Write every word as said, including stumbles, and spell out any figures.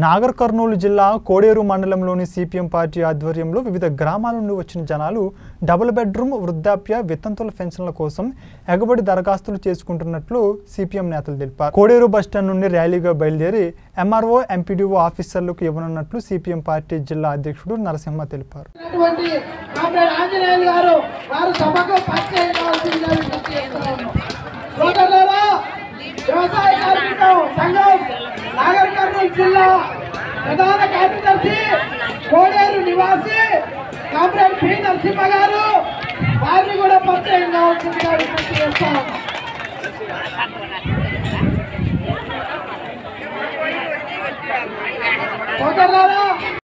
నాగర్ కర్నూలు జిల్లా కోడేరు మండలంలోని CPM party ఆధ్వర్యంలో వివిధ గ్రామాల నుండి వచ్చిన జనాలు డబుల్ బెడ్రూమ్ వృద్ధాప్య వితంతుల పెన్షన్ల కోసం ఎగబడి దరఖాస్తులు చేసుకుంటున్నట్లు సిపిఎం నేతలు తెలిపారు. కోడేరు బస్టాండ్ నుండి ర్యాలీగా బయలుదేరి ఎంఆర్ఓ ఎంపీడీఓ ఆఫీసర్లకు ఇవ్వనున్నట్లు సిపిఎం పార్టీ జిల్లా అధ్యక్షుడు నరసింహ తెలిపారు. నాగర్ కర్నూలు జిల్లా ప్రధాన కార్యదర్శి కోడేరు నివాసి కామ్రేడ్ పి నరసింహ గారు వారిని కూడా పరిచయం కావాల్సిందిగా విజ్ఞప్తి చేస్తాం.